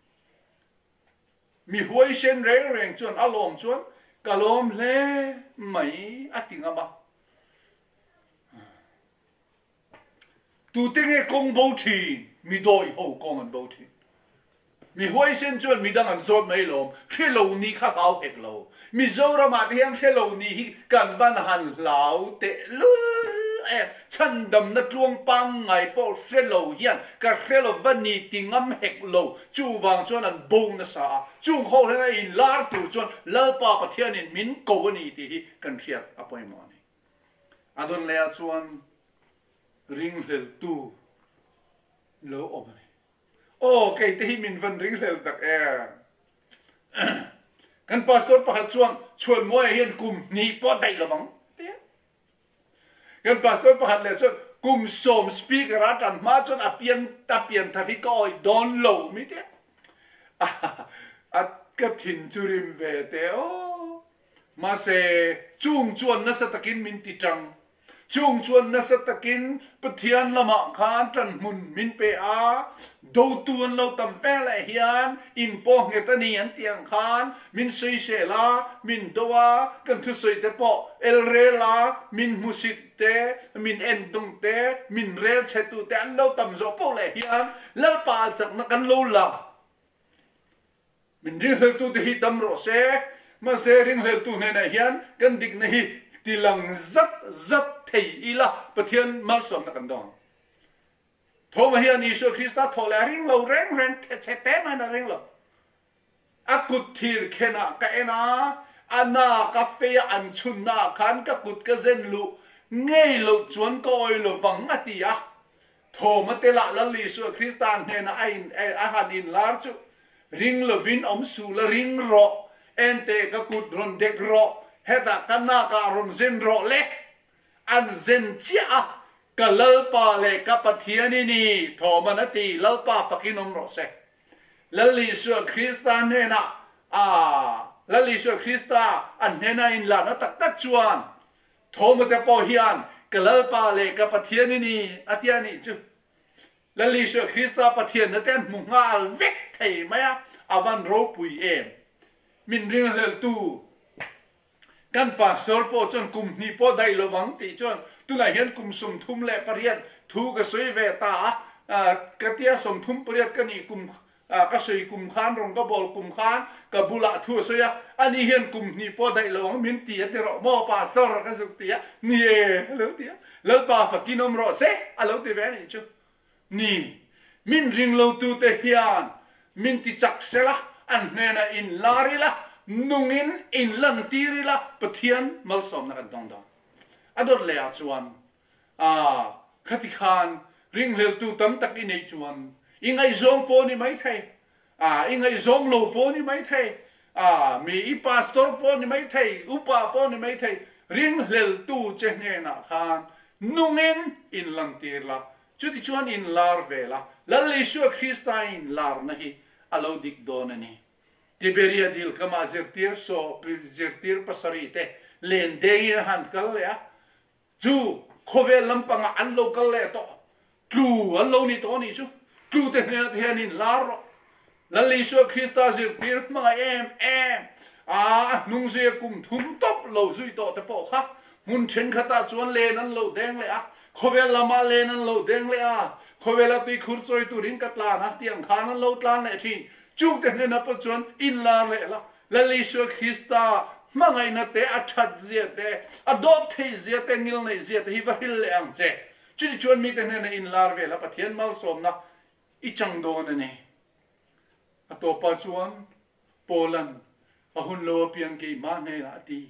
มีหัวเส้นแรงแรงจนอารมณ์จนกะลมเล่ไม่อติงอ่ะบ้าตูเตงเอคงบูทีมีโดยโอ้กงอันบูทีมีหัวเส้นจนมีดังอันโซดไม่ลมแค่โลนี้ข้าเอาเอกโลมีโซรามาที่ยังแค่โลนี้กันวันหันเหลาเตลุเอฉันดำนัดลวงปังไงพอเชลโลเฮียนกับเชลโลวันนี้ติงำเฮกโลจูวางจนอันบูงนะสาจูงเขาให้อินลาร์ตูจนเล่าปากเทียนินมินโกวันนี้ที่กันเชียร์อภัยมานี่อดนเลียจวนริงเฮลตูโลออกมาโอ้ใครที่มินฟันริงเฮลตักเอกันพาสตอร์ประหัดจวนชวนมวยเฮียนกุมนี่ปอดได้หรือมั้งกันพาสตอร์ประหัดเลยจนกุมสมสปีกรัตันมาจนอเปียนตาเปียนทาริกอยดอนโลมิเตอัดกระถิ่นจุริมเวเตโอมาเสจุงจวนนัสตะกินมินติจังจุงจวนนัสตะกินปะเทียนละมะคานจันมุนมินเปอาดูตัวนเราตำแป้งละเฮียนอินโปเงตนีอันเตียงคานมินซุยเชลามินตัวกันทุสุยเตปอเอลเรลามินมุสิเตมินเอ็นตุงเตมินเรลเชตุเตอันเราตำโซโปละเฮียนแล้วปาจากนักกันโลลามินริงเฮลตูที่ดำรอเซมาเซริงเฮลตูเนนเฮียนกันดิกนี่ที่หลังจัดจัดเทียละปะเทียนมาสมนักกันดองโทมาเฮียนิสุคริสต์ทอลริงเราเร่งเร่งเทเทเตมันเร่งเราอากุทีร์เขนะกะเอนะอันน่ากาแฟอันชุนน่าขันกะกุดกะเซนลุเงยลุจวนก็อยลุฟังอติยะโทมาเตละละลิสุคริสต์เฮนะไอไออาหารอินลาร์จุริงลวินอมสูลริงรอเอ็นเตกะกุดรอนเด็กรอเฮตากันนาการุนเซนรอเล็กอันเซนเชียกะลลปาเลกะปะเทียนี่นี่โทมันตีลลปาปะกินมรอเซลลิสุคริสตานเนนะอ่าลลิสุคริสตาอันเนนะอินลานะตักตักจวนโทมันจะปอเฮียนกะลลปาเลกะปะเทียนี่นี่อะเทียนี่จุลลิสุคริสตาปะเทียนนะเต็นมุงาลเวกไทมะอาวันโรปุยเอมมินริงเฮลตูกันปากสอร์ปอจนกุมนี่ปอได้ระวังตีจนตุลาเห็นกุมสมทุมเละปริยันทูกสวยเวตาอ่ากระเทียสมทุมปริยันกันนี่กุมอ่ากสวยกุมขานรงกบอลกุมขานกับบุระทั่วสวยอันนี้เห็นกุมนี่ปอได้ระวังมินตีเตระมอปาสตอร์กันสุดตีนี่เอแล้วตีแล้วปาฝักินอมรอเซอะแล้วตีแวนนี่จุนี่มินริงโลตูเตฮิอันมินติจักเซละอันเนน่ะอินลาริละนุ่งอินอินลันตีริละปะเทียนมัลสอมนักดองดองอดอร์เลอาจวนอ่าขัดขานริงเลลตูตั้มตักอินไอจวนอิงไอซองโปนี่ไม่ไทยอ่าอิงไอซองโลโปนี่ไม่ไทยอ่ามีอีปาสตอร์โปนี่ไม่ไทยอุปาโปนี่ไม่ไทยริงเลลตูเจเนนักขานนุ่งอินอินลันตีริละจุดที่จวนอินลาร์เวละแล้วลิชัวคริสต์อินลาร์นะฮีอโลดิกโดนนี่ Tiberia dil kama zirtir so zirtir pasari te len dengi han kal ya chu khove lampanga an local le to tlu an lo ni to ni chu tlu te ne te ni lar lali so Krista zirtir mga em em à nung se kum thum top lo zui to te po kha mun chen khata chuan le nan lo deng le a khove lama le nan lo deng le a khove la ti khur choi tu ring katla na tiang khan an lo tlan le thi chu te ne na pa chuan in la le la lali so Krista mangai na te athat zia te adop the zia te ngil nei zia te hi va hil le ang che chi chuan mi te ne na in lar ve la pathian mal som na i chang do na ne atopa chuan Poland ahun lo piang ke ma ne na ti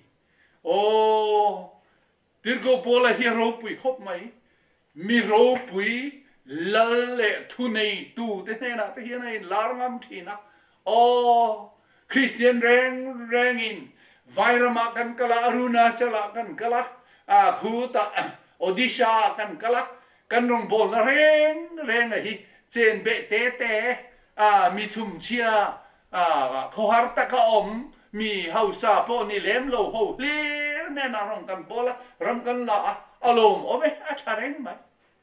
o dirgo pola hi ro pui khop mai mi ro pui lal le thu nei tu te ne na te hi nei lar ngam thi na o Christian reng rengin Vairama kan kala Arunachala kan kala a khuta Odisha kan kala kan rong bol na reng reng hi chen be te te a mi chum chia a khohar ta ka om mi hausa po ni lem lo ho le ne na rong kan bola ram kan la alom ome a thareng mai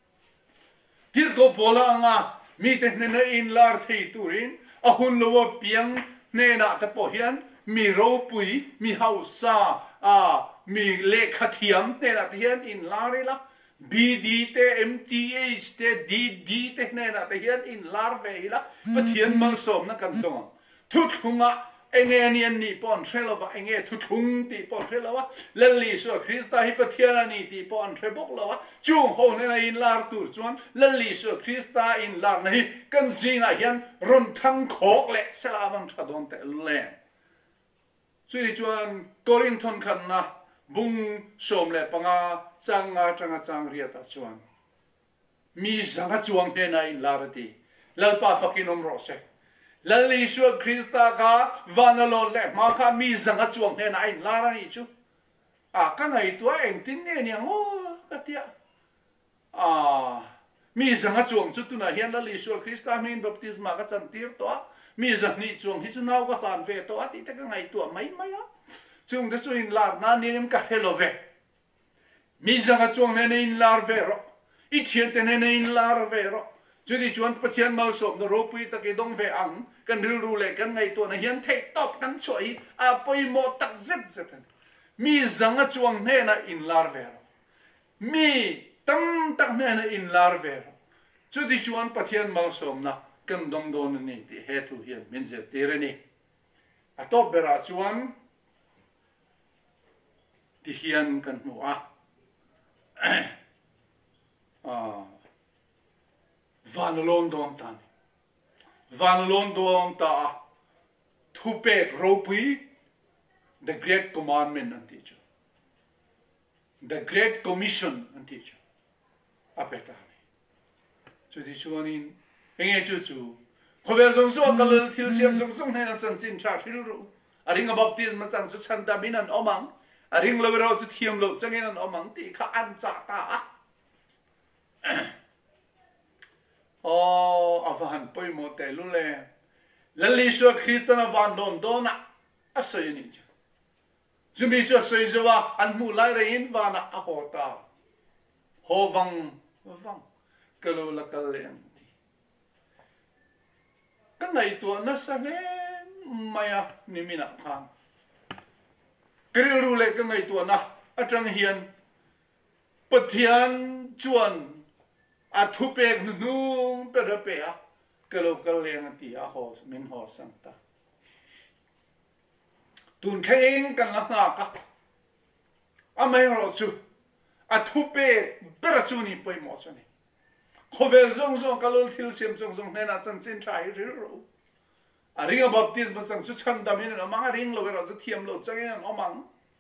tir go bola nga mi te ne na in lar thei turin a hun lo piang ne na ta po hian mi ro pui mi hausa a mi le khathiam ne na hian in lar la B D te M T A te D D te ne na te hian in lar ve la pathian mang som na kan dong thu thunga enge ni ni pon threlova enge thu thung ti pon threlova lalli so Krista hi pathian ni ti pon threbok lawa chung ho ne na in lar tur chuan lalli so Krista in lar nei kan zina hian ron thang khok le salamang thadon te le chui chuan Corinthon khan na bung som le panga changa changa chang ria ta chuan mi zanga chuang he na in lar ti lalpa fakinom ro se lalli so Krista ka vanalo le ma kha mi zanga chuang he na in lar ni chu a ka ngai tua eng tin ne ni ngo ka tia a mi zanga chuang chu tu na hian lalli so Krista min baptisma ka chan tir to mi zang ni chuang hi chu nau ka tan ve to ati te ka ngai tua mai mai a chung de chu in lar na ni em ka helo ve mi zanga chuang ne in lar ve ro i thien te ne in lar ve ro chu di chuan pathian mal som no ro pui ta ke dong ve ang kan ril ru le kan ngai to na hian thei top kan choi a poi mo tak zet zet mi zanga chuang ne na in lar ve ro mi tam tak ne na in lar ve ro chu di chuan pathian mal som na kan dong don ni ti he thu hian min ze te re ni a top bera chuan ti hian kan mu a ah van london tan van london ta thu pe ropi the great commandment and teacher the great commission and teacher apetani chu di chuanin enge chu chu khovel jong so kal thil siam jong song ne na chan chin tha thil ru aring baptism ma chang chu chan da min an omang aring lo ro chu thiam lo changin an omang ti kha an cha ta o avan poi mo te lu le lalli so Kristana van don dona asoi ni chu chu mi chu soi zawa an mu lai re in va na a hota ho wang wang kalo la kal le ka ngai tu na sa ne maya ni mina khan kril ru le ka ngai tu na atang hian pathian chuan a thu pe nu pe ra pe a kalo kal le ti a ho min ho sang ta tun khain kan la nga ka a mai ro chu a thu pe pe ra chu ni poi mo chu ni khovel zong zong kalol thil sim zong zong ne na chan chin thai ri ro a ring baptism sang chu cham da min na ma ring lo ro chu thiam lo chang en omang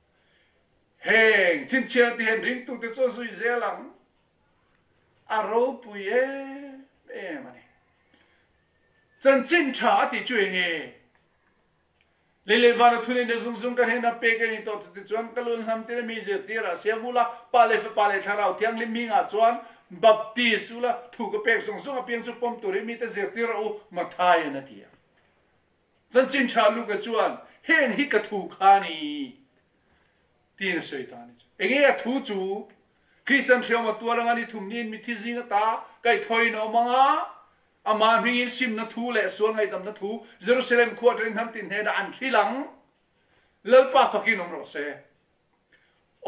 heng chin chia ti hen ring tu te chu sui zelang a ro pu ye e ma ni chan chin tha ti chu nge le le va thu ne zong zong ka he na pe ke ni to te chuan kalol ham te mi je ti ra se bula pa le pa le tharau tiang lim mi nga chuan baptist ula thu ko pek song song apiang chu pom tu ri mi te ze ti ro ma thai na ti จันจินชาลูกจวนเห็นฮิกถูกขานีตีนสุยตานี่เองยถูจูคริสเตียนเชื่อมาตัวรังอันนี้ทุ่มนินมิทิซิงตาไก่ถอยนอมังอาอามามิงซิมนัทูเละส่วนไงดำนัทูเยรูซาเล็มขวดเรนทำตินเฮดอันที่หลังเลิศป้าฟักกินอมรสเซโอ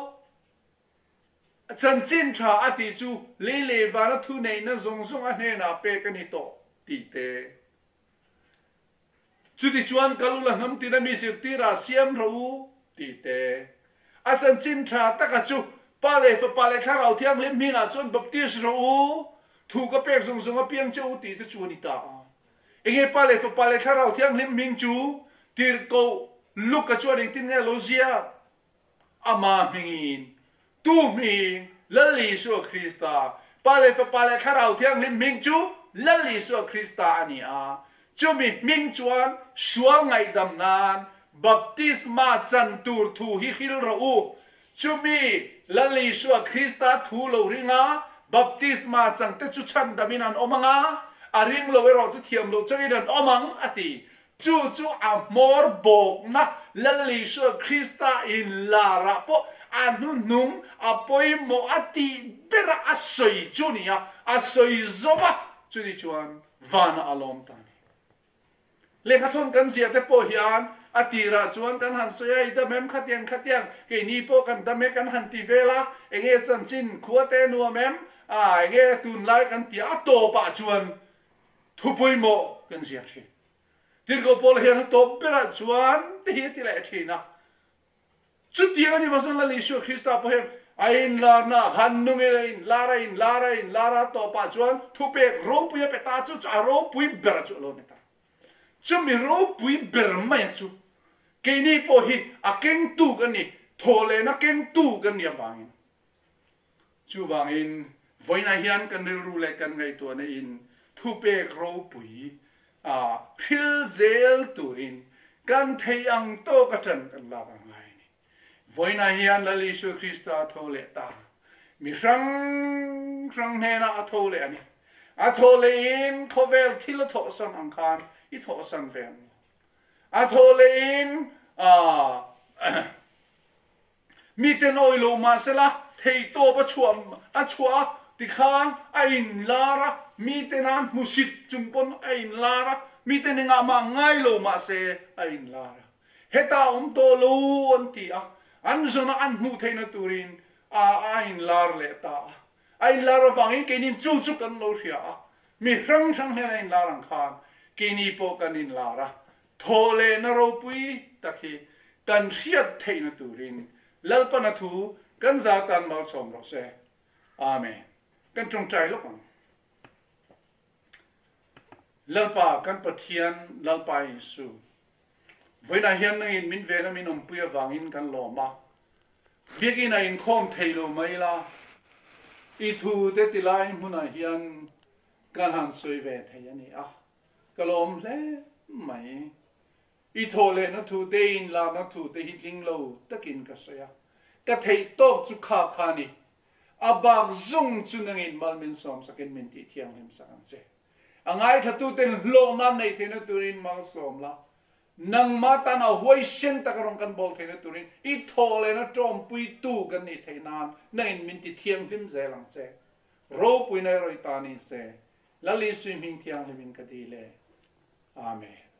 จันจินชาอติจูเลเลวานัทูในนั้นทรงทรงอันเฮนาเปกันนิโตตีเตจุดที่ชวนกัลุลังน้ำตีนมีสิทธิราเซียมรู้ตีเตอาจารย์จินชาตะกัจูปาเลฟปาเลข้าเราเที่ยงเล่มมิงอาจารย์บัพติสรู้ถูกกับเป็กทรงทรงกับเพียงเจ้าตีที่ชวนนิตาเองปาเลฟปาเลข้าเราเที่ยงเล่มมิงจูตีร์โกลูกกับชวนเองที่เนี่ยโลเซียอามามิงตูมิงลลิสุคริสตาปาเลฟปาเลข้าเราเที่ยงเล่มมิงจูลลิสุคริสตาอันนี้อาจุมีมิงจวนชัวไงดำนานบัพติสมาจันตูร์ทูฮิฮิลรูจุมีลลิสุคริสตาทูโลริงาบัพติสมาจังเตจุชันดามินันอมังอาอาริงโลเวโรจุเทียมโลจังอินันอมังอติจูจูอามอร์โบกนะลลิสุคริสตาอินลาระโปอานุนุงอาปอยโมอติเบระอาศัยจุนียอาศัยซอมะจุดิจวนวานาอารมณ์ตานีเลขาทนกันเสียแต่โปฮิอันอติราจวนกันหันสวยดำเมมขัดยังขัดยังเกนี่โปกันดำเมกันหันตีเวลาเองเอจันจินขวดเตนัวเมมอ่าเองเอตุนไลกันตีอัตโตปะจวนทุบยโมกันเสียชีติร์โกโปลเฮียนตบเปรัจวนที่ที่แหละทีนะจุดเดียวนี่มันส่งลลิสุคริสต์พเฮมไอ้ลานาฮันนุงเอรินลาราอินลาราอินลาราตบปะจวนทุบเปกรูปุยเปตาจุจอารูปุยเบรัจวนโลเมตาจุมีรูปุยเบรไม่จุเกนี่พอฮีอาเก่งตูกันนี่โทเลนะเก่งตูกันนี่บางอินจูบางอินไว้ในเฮียนกันรู้เล็กกันไงตัวในอินทุเปกรูปุยอ่าฮิลเซลตูอินกันเทียงโตกันจันกันลากันไงนี่ไว้ในเฮียนลลิสุคริสต์โทเลตามีสังสังเฮนะโทเลอันนี้อาโทเลอินโคเวลที่ละโทสันอังคารอีโทสันเวนอาโทเลอินอ่ามีแต่น้อยลงมาเสละเทโตประชวมอาชัวติขานไอ้ลาระมีแต่นั้นมุสิตจุมปนไอ้ลาระมีแต่นึงอามาง่ายลงมาเสไอ้ลาระเฮตาอมโตลูอันที่อ่ะอันส่วนอันมูเทนตูรินอาไอ้ลาระเลตาไอ้ลาระฟังอินเกนินจูจุกันโลเชียมีครั้งทั้งเฮไอ้ลารังคานเกนิโปกันอินลาระโทเลนโรปุยตะคีกันเชียดเทนตูรินลัลปนัทูกันซาตันมาสมรสเซอาเมนกันจงใจลูกมันลัลปากันปะเทียนลัลปาอิสุเวลาเฮียนอินมินเวลามินอมปุยวางอินกันหล่อมาเพียกินอินคอมเทโลไม่ละอีทูเตติลายมุนาเฮียนกันหันสวยเวทเฮียนี่อ่ะกลมเล่ไม่อีโทเลนัทูเตอินลานัทูเตฮิติงโลตะกินกษยากะเทยโตจุขาขานีอาบากซุงจุนังอินมัลมินสอมสักินมินติเทียงหิมสังเซอังไงถ้าตูเต็นโลนันในเทนตูรินมัลสอมละนังมาตันเอาหวยเช่นตะกรงกันบอลเทนตูรินอีโทเลนัจอมปุยตูกันนี่เทนานในมินติเทียงหิมเซลังเซโรปุยในรอยตานีเซลลิสวิมิงเทียงหิมินกะดีเลอาเมน